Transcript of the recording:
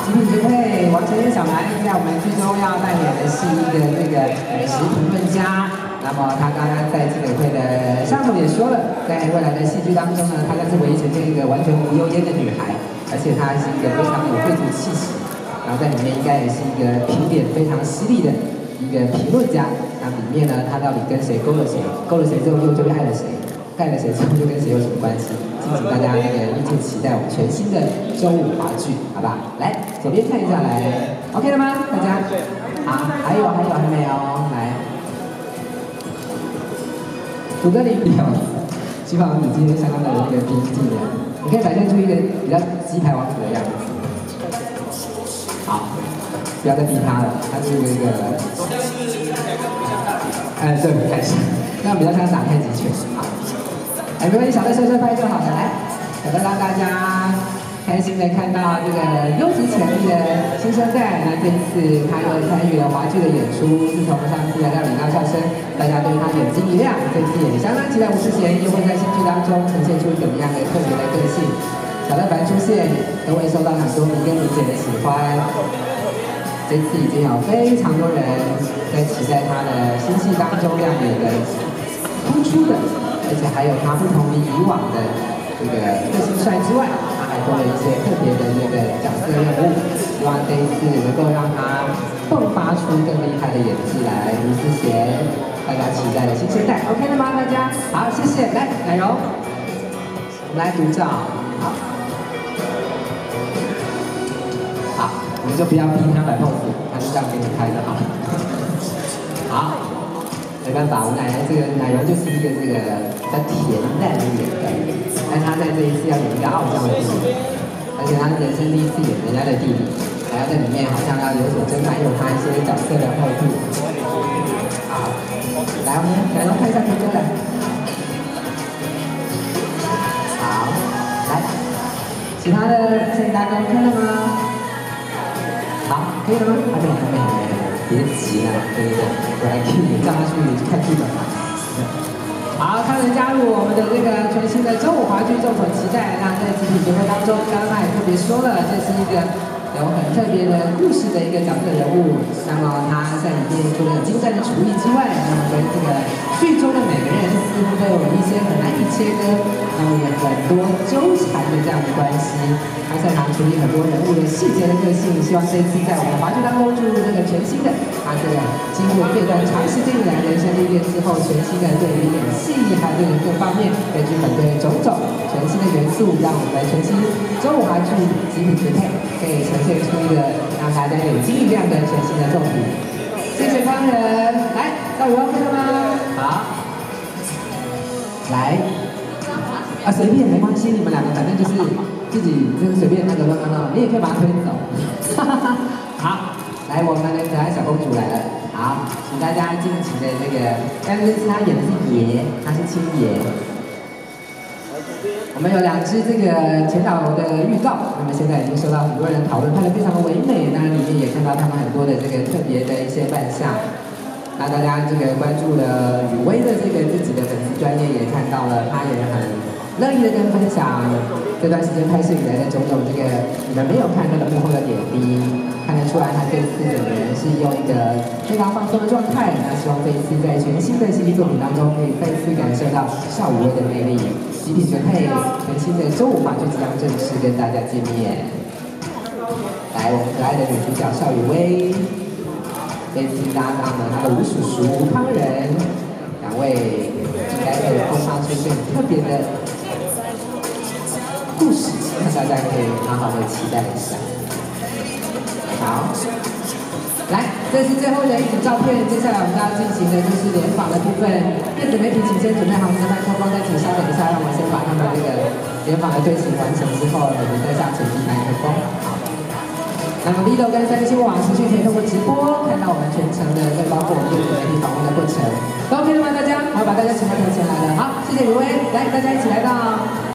极品绝配王晨燕小南，在我们剧中要扮演的是一个那个美食评论家。那么他刚刚在记者会的上头也说了，在未来的戏剧当中呢，他将是唯一呈现一个完全无忧烟的女孩，而且她是一个非常有贵族气息，然后在里面应该也是一个评点非常犀利的一个评论家。那里面呢，他到底跟谁勾了谁，勾了谁之后又就爱了谁，爱了谁之后又跟谁有什么关系？敬请大家那个密切期待我们全新的周五华剧，好不好？来，左边看一下，来 ，OK 了吗？大家？好，还有还没有？来，古德林表，希望你今天相当的那个拼劲的，你可以展现出一个比较鸡排王子的样子。好，不要再逼他了，他是那个，对，开始，那比较像打太极拳啊。没关系，小的帅帅拍就好了。来，想要让大家开心的看到这个优质潜力的新生代。那这一次他又参与了华剧的演出，自从上次来到李大笑声，大家对他眼睛一亮，这次也相当期待吴世贤又会在新剧当中呈现出怎么样的特别的个性。小乐凡出现都会受到很多迷跟迷姐的喜欢。这次已经有非常多人在期待他的新戏当中亮眼的突出的。而且还有他不同于以往的这个个性帅之外，他还多了一些特别的那个角色任务，希望这一次能够让他迸发出更厉害的演技来。吴世贤，大家期待的新生代 ，OK 了吗？大家好，谢谢。来，奶蓉，我们来独照，好，好，我们就不要逼他摆 pose， 他就这样给你拍就好了。好。没办法，我奶奶这个奶油就是一个这个比较恬淡一点的，但她在这一次要演一个傲娇的弟弟，而且她人生第一次演人家的弟弟，还要在里面好像要有所征战，有她一些角色的后盾。好，来我们奶油看一下图片来。好，来，其他的摄影大哥看了吗？好，可以了吗？还没。别急了，对不对？我来替你让他去看剧本吧。好，他能加入我们的这个全新的周五华剧，众所期待。那在集体节目当中，刚刚他也特别说了，这是一个有很特别的故事的一个角色人物。那么他在里面除了有精湛的厨艺之外，那么跟这个剧中的每个人似乎都有一些很难以切割，然后也很多纠缠的这样的关系。他擅长处理很多人物的细节的个性，希望这次在我们的华剧当中注入这个全新的，他这个经过这段长时间以来人生历练之后，全新的对于演戏还有各方面的剧本对种种全新的元素，让我们的全新周五华剧极品绝配可以呈现出一个让大家眼睛一亮的全新的作品。谢谢光人，来，到我要看了吗？好，来，随便没关系，你们两个反正就是。自己就是随便那个乱弄，你也可以把它推走。好，来我们的可爱小公主来了。好，请大家尽情的那个，但是这次她演的是爷，她是亲爷。我们有2支这个前导的预告，那么现在已经受到很多人讨论，拍得非常的唯美。当然里面也看到他们很多的这个特别的一些扮相。那大家这个关注了雨薇的这个自己的粉丝专页也看到了，她也很乐意的跟分享这段时间拍摄以来的种种这个你们没有看到的幕后的点滴，看得出来他这次整个人是用一个非常放松的状态。那希望这一次在全新的戏剧作品当中，可以再次感受到邵雨薇的魅力。极品绝配，全新的周五华剧即将正式跟大家见面。来，我们可爱的女主角邵雨薇，这次搭档了她的吴叔叔吴康仁，2位应该可以迸发出更特别的故事，那大家可以好好的期待一下。好，来，这是最后的一组照片，接下来我们要进行的就是联访的部分。电子媒体请先准备好您的麦克风，再请稍等一下，让我先把他们这个联访的队形完成之后，我们再下传递麦克风。好，那么 Lido 跟3星网持续可以透过直播看到我们全程的，更包括我们电子媒体访问的过程。都 OK 了吗？大家，我要把大家请到台前来了。好，谢谢雨薇，来，大家一起来到。